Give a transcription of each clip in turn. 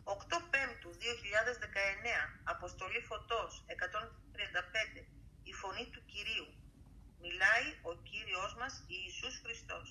8 Πέμπτου 2019, Αποστολή Φωτός 135, η φωνή του Κυρίου. Μιλάει ο Κύριος μας Ιησούς Χριστός.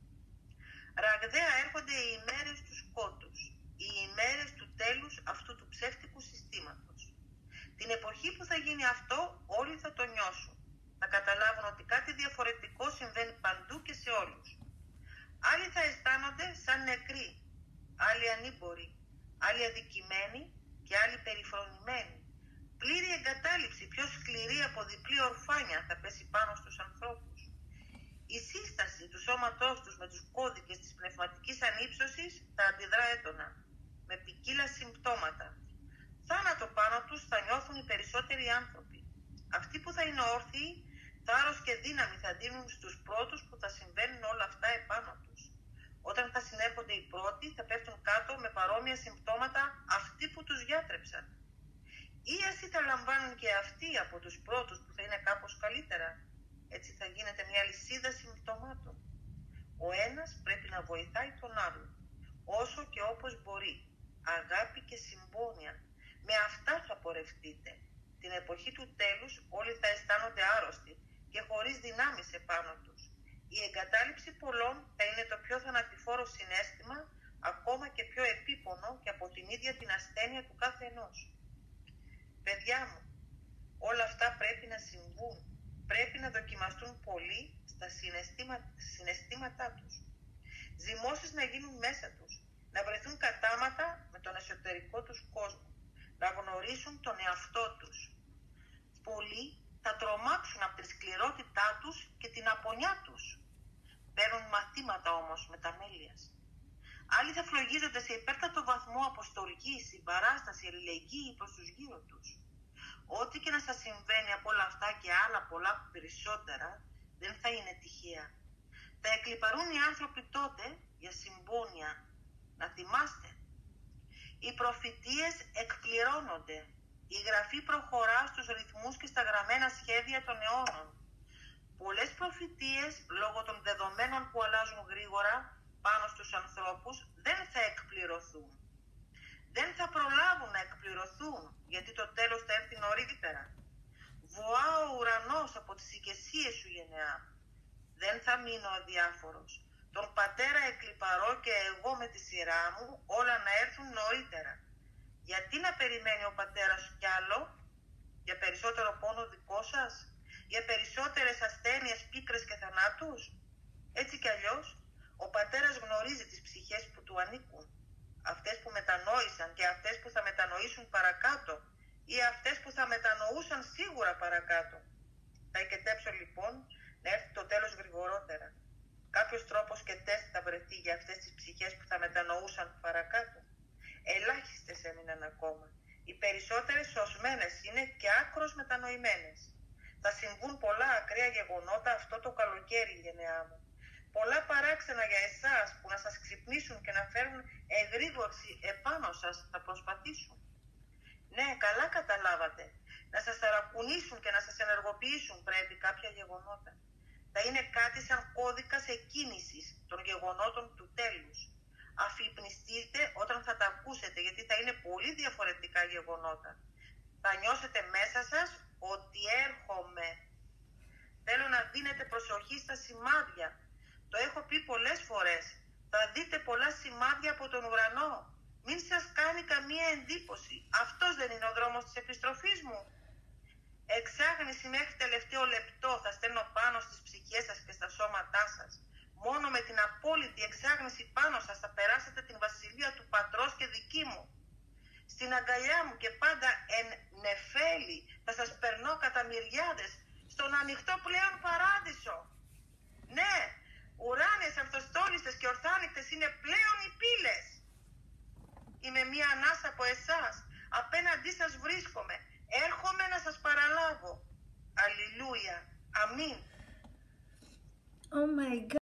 Ραγδαία έρχονται οι ημέρες του σκότους, οι ημέρες του τέλους αυτού του ψεύτικου συστήματος. Την εποχή που θα γίνει αυτό όλοι θα το νιώσουν. Θα καταλάβουν ότι κάτι διαφορετικό συμβαίνει παντού και σε όλους. Άλλοι θα αισθάνονται σαν νεκροί, άλλοι ανήμποροι, άλλοι αδικημένοι και άλλοι περιφρονημένοι. Πλήρη εγκατάλειψη, πιο σκληρή από διπλή ορφάνια θα πέσει πάνω στους ανθρώπους. Η σύσταση του σώματός τους με τους κώδικες της πνευματικής ανύψωσης θα αντιδρά έντονα, με ποικίλα συμπτώματα. Θάνατο πάνω τους θα νιώθουν οι περισσότεροι άνθρωποι. Αυτοί που θα είναι όρθιοι, θάρρος και δύναμη θα δίνουν στους πρώτους που θα συμβαίνουν όλα αυτά επάνω τους. Όταν θα συνέρχονται οι πρώτοι, θα πέφτουν κάτω με παρόμοια συμπτώματα αυτοί που τους γιάτρεψαν. Ή ασύ θα λαμβάνουν και αυτοί από τους πρώτους που θα είναι κάπως καλύτερα. Έτσι θα γίνεται μια λυσίδα συμπτωμάτων. Ο ένας πρέπει να βοηθάει τον άλλον, όσο και όπως μπορεί. Αγάπη και συμπόνια. Με αυτά θα πορευτείτε. Την εποχή του τέλους όλοι θα αισθάνονται άρρωστοι και χωρίς δυνάμεις επάνω τους. Η εγκατάλειψη πολλών θα είναι το πιο θανατηφόρο συναίσθημα, ακόμα και πιο επίπονο και από την ίδια την ασθένεια του κάθε ενός. Παιδιά μου, όλα αυτά πρέπει να συμβούν. Πρέπει να δοκιμαστούν πολύ στα συναισθήματά τους. Ζυμώσεις να γίνουν μέσα τους, να βρεθούν κατάματα με τον εσωτερικό τους κόσμο, να γνωρίσουν τον εαυτό τους. Πολλοί θα τρομάξουν από τη σκληρότητά τους και την απονιά τους. Παίρνουν μαθήματα όμως μεταμέλειας. Άλλοι θα φλογίζονται σε υπέρτατο βαθμό από στοργή, συμπαράσταση, αλληλεγγύη προς τους γύρω τους. Ό,τι και να σας συμβαίνει από όλα αυτά και άλλα πολλά περισσότερα, δεν θα είναι τυχαία. Θα εκλιπαρούν οι άνθρωποι τότε για συμπόνια. Να θυμάστε, οι προφητείες εκπληρώνονται. Η Γραφή προχωρά στους ρυθμούς και στα γραμμένα σχέδια των αιώνων. Πολλές προφητείες, λόγω των δεδομένων που αλλάζουν γρήγορα πάνω στους ανθρώπους, δεν θα εκπληρωθούν. Δεν θα προλάβουν να εκπληρωθούν, γιατί το τέλος θα έρθει νωρίτερα. Βοά ο ουρανός από τις οικεσίες σου, γενεά. Δεν θα μείνω αδιάφορος. Τον πατέρα εκλιπαρώ και εγώ με τη σειρά μου όλα να έρθουν νωρίτερα. Γιατί να περιμένει ο πατέρας σου κι άλλο? Για περισσότερο πόνο δικό σας? Για περισσότερες ασθένειες, πίκρες και θανάτους? Έτσι κι αλλιώς, ο πατέρας γνωρίζει τις ψυχές που του ανήκουν. Αυτές που μετανόησαν και αυτές που θα μετανοήσουν παρακάτω ή αυτές που θα μετανοούσαν σίγουρα παρακάτω. Θα οικετέψω λοιπόν να έρθει το τέλος γρηγορότερα. Κάποιος τρόπος και τεστ θα βρεθεί για αυτές τις ψυχές που θα μετανοούσαν παρακάτω. Ελάχιστες έμειναν ακόμα. Οι περισσότερες σωσμένες είναι και άκρως μετανοημένες. Θα συμβούν πολλά ακραία γεγονότα αυτό το καλοκαίρι, γενεά μου. Πολλά παράξενα για εσάς που να σας ξυπνήσουν και να φέρουν εγρήγορση επάνω σας θα προσπαθήσουν. Ναι, καλά καταλάβατε. Να σας ταρακουνήσουν και να σας ενεργοποιήσουν πρέπει κάποια γεγονότα. Θα είναι κάτι σαν κώδικας εκκίνησης των γεγονότων του τέλους. Αφυπνιστείτε όταν θα τα ακούσετε, γιατί θα είναι πολύ διαφορετικά γεγονότα. Θα νιώσετε μέσα σας ότι έρχομαι. Θέλω να δίνετε προσοχή στα σημάδια. Το έχω πει πολλές φορές. Θα δείτε πολλά σημάδια από τον ουρανό. Μην σας κάνει καμία εντύπωση. Αυτός δεν είναι ο δρόμος της επιστροφής μου? Εξάγνηση μέχρι τελευταίο λεπτό θα στέλνω πάνω στις ψυχές σας και στα σώματά σας. Μόνο με την απόλυτη εξάγνηση πάνω σας θα περάσετε την βασιλεία του Πατρός και δική μου. Στην αγκαλιά μου και πάντα εν νεφέλη θα σας περνώ κατά μυριάδες στον ανοιχτό πλέον παράδεισο. Ναι, ουράνιες, αυτοστόλιστες και ορθάνικτες είναι πλέον οι πύλες. Είμαι μία ανάσα από εσάς. Απέναντί σας βρίσκομαι. Έρχομαι να σας παραλάβω. Αλληλούια. Αμήν. Oh my God.